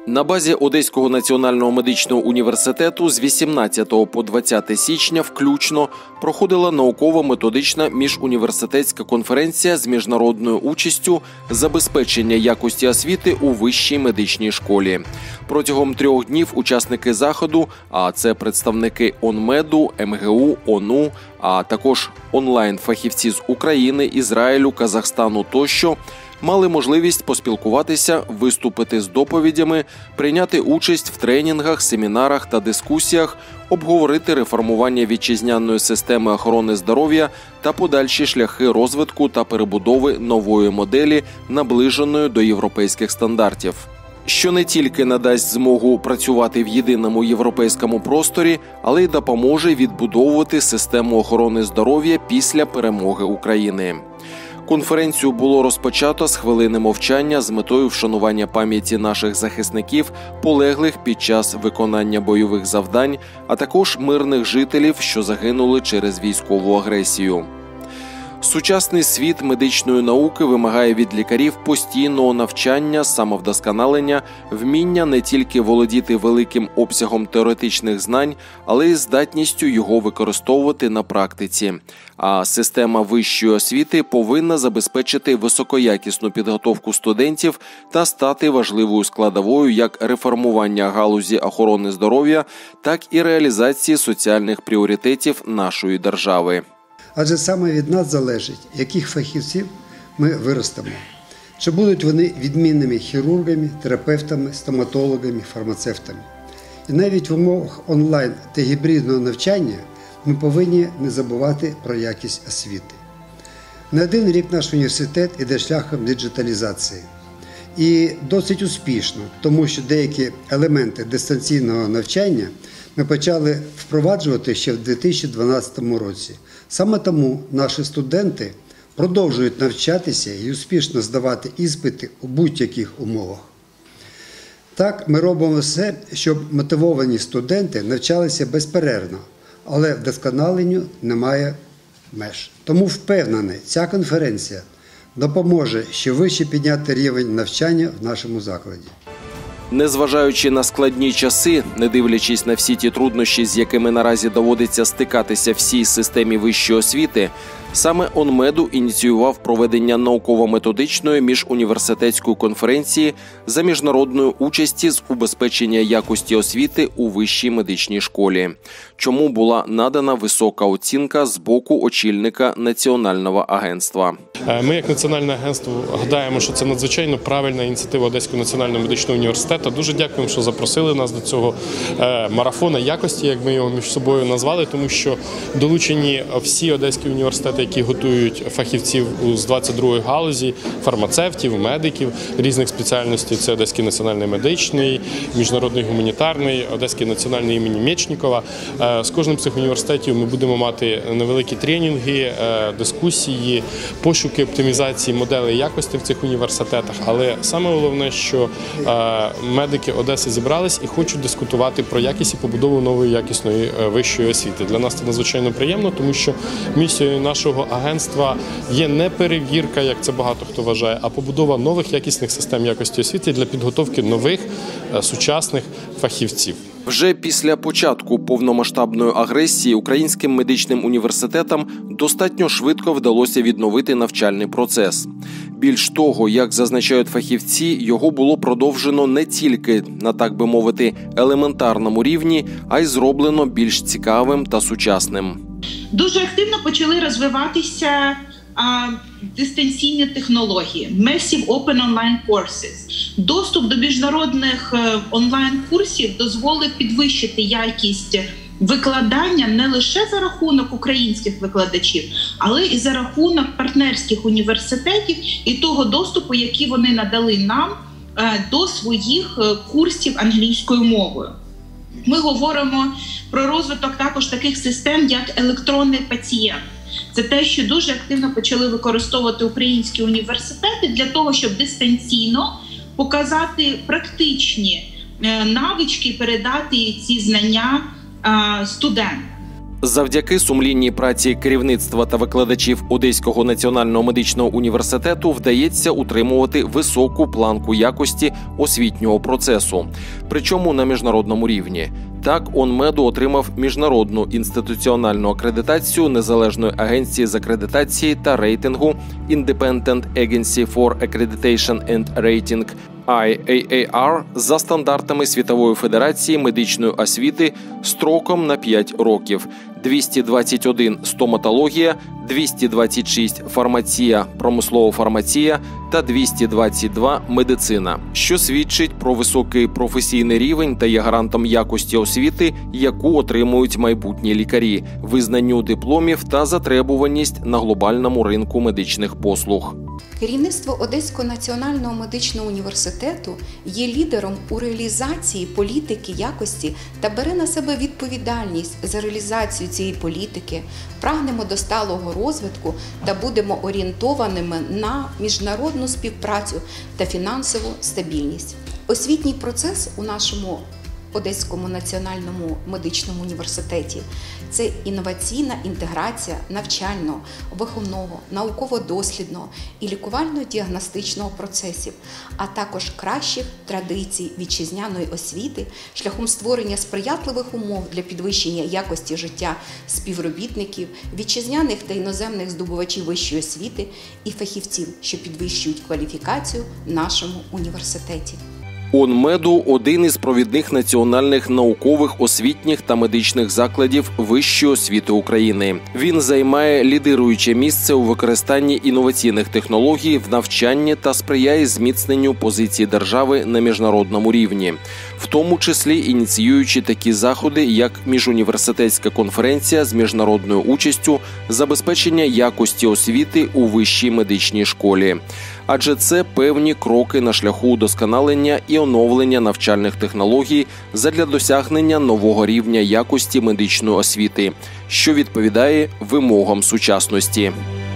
На базі Одеського національного медичного університету з 18 по 20 січня включно проходила науково-методична міжуніверситетська конференція з міжнародною участю «Забезпечення якості освіти у вищій медичній школі». Протягом 3 днів учасники заходу, а це представники ОНМЕДу, МГУ, ОНУ, а також онлайн-фахівці з України, Ізраїлю, Казахстану тощо, мали можливість поспілкуватися, виступити з доповідями, прийняти участь в тренінгах, семінарах та дискусіях, обговорити реформування вітчизняної системи охорони здоров'я та подальші шляхи розвитку та перебудови нової моделі, наближеної до європейських стандартів. Що не тільки надасть змогу працювати в єдиному європейському просторі, але й допоможе відбудовувати систему охорони здоров'я після перемоги України. Конференцію було розпочато з хвилини мовчання з метою вшанування пам'яті наших захисників, полеглих під час виконання бойових завдань, а також мирних жителів, що загинули через військову агресію. Сучасний світ медичної науки вимагає від лікарів постійного навчання, самовдосконалення, вміння не тільки володіти великим обсягом теоретичних знань, але й здатністю його використовувати на практиці. А система вищої освіти повинна забезпечити високоякісну підготовку студентів та стати важливою складовою як реформування галузі охорони здоров'я, так і реалізації соціальних пріоритетів нашої держави. Адже саме від нас залежить, яких фахівців ми виростемо. Чи будуть вони відмінними хірургами, терапевтами, стоматологами, фармацевтами. І навіть в умовах онлайн та гібридного навчання ми повинні не забувати про якість освіти. Не один рік наш університет іде шляхом диджиталізації. І досить успішно, тому що деякі елементи дистанційного навчання ми почали впроваджувати ще в 2012 році. Саме тому наші студенти продовжують навчатися і успішно здавати іспити у будь-яких умовах. Так, ми робимо все, щоб мотивовані студенти навчалися безперервно, але вдосконаленню немає меж. Тому впевнений, ця конференція допоможе ще вище підняти рівень навчання в нашому закладі. Незважаючи на складні часи, не дивлячись на всі ті труднощі, з якими наразі доводиться стикатися всій системі вищої освіти, саме ОНМЕДу ініціював проведення науково-методичної міжуніверситетської конференції за міжнародної участі з убезпечення якості освіти у вищій медичній школі, чому була надана висока оцінка з боку очільника Національного агентства. Ми, як Національне агентство, гадаємо, що це надзвичайно правильна ініціатива Одеського національного медичного університету. Дуже дякуємо, що запросили нас до цього марафону якості, як ми його між собою назвали, тому що долучені всі одеські університети, які готують фахівців з 22-ї галузі, фармацевтів, медиків різних спеціальностей. Це Одеський національний медичний, Міжнародний гуманітарний, Одеський національний імені Мєчнікова. З кожним з цих університетів ми будемо мати невеликі тренінги, дискусії, пошуки оптимізації моделей якості в цих університетах. Але саме головне, що медики Одеси зібрались і хочуть дискутувати про якість і побудову нової якісної вищої освіти. Для нас це надзвичайно приємно, тому що місією нашого агентства є не перевірка, як це багато хто вважає, а побудова нових якісних систем якості освіти для підготовки нових сучасних фахівців. Вже після початку повномасштабної агресії українським медичним університетам достатньо швидко вдалося відновити навчальний процес. Більш того, як зазначають фахівці, його було продовжено не тільки на, так би мовити, елементарному рівні, а й зроблено більш цікавим та сучасним. Дуже активно почали розвиватися дистанційні технології, Massive Open Online Courses. Доступ до міжнародних онлайн-курсів дозволив підвищити якість викладання не лише за рахунок українських викладачів, але і за рахунок партнерських університетів і того доступу, який вони надали нам до своїх курсів англійською мовою. Ми говоримо про розвиток також таких систем, як електронний пацієнт. Це те, що дуже активно почали використовувати українські університети для того, щоб дистанційно показати практичні навички, передати ці знання студентам. Завдяки сумлінній праці керівництва та викладачів Одеського національного медичного університету вдається утримувати високу планку якості освітнього процесу, причому на міжнародному рівні. Так, ОНМЕДу отримав міжнародну інституціональну акредитацію Незалежної агенції з акредитації та рейтингу Independent Agency for Accreditation and Rating IAAR за стандартами Світової федерації медичної освіти строком на 5 років. 221 – стоматологія, 226 – фармація, промислова фармація та 222 – медицина, що свідчить про високий професійний рівень та є гарантом якості освіти, яку отримують майбутні лікарі, визнанню дипломів та затребуваність на глобальному ринку медичних послуг. Керівництво Одеського національного медичного університету є лідером у реалізації політики якості та бере на себе відповідальність за реалізацію цієї політики, прагнемо до сталого розвитку та будемо орієнтованими на міжнародну співпрацю та фінансову стабільність. Освітній процес у нашому Одеському національному медичному університеті – це інноваційна інтеграція навчального, виховного, науково-дослідного і лікувально-діагностичного процесів, а також кращих традицій вітчизняної освіти шляхом створення сприятливих умов для підвищення якості життя співробітників, вітчизняних та іноземних здобувачів вищої освіти і фахівців, що підвищують кваліфікацію в нашому університеті. ОНМЕДу – один із провідних національних наукових, освітніх та медичних закладів вищої освіти України. Він займає лідируюче місце у використанні інноваційних технологій в навчанні та сприяє зміцненню позиції держави на міжнародному рівні, в тому числі ініціюючи такі заходи, як міжуніверситетська конференція з міжнародною участю, забезпечення якості освіти у вищій медичній школі. Адже це певні кроки на шляху удосконалення і оновлення навчальних технологій задля досягнення нового рівня якості медичної освіти, що відповідає вимогам сучасності.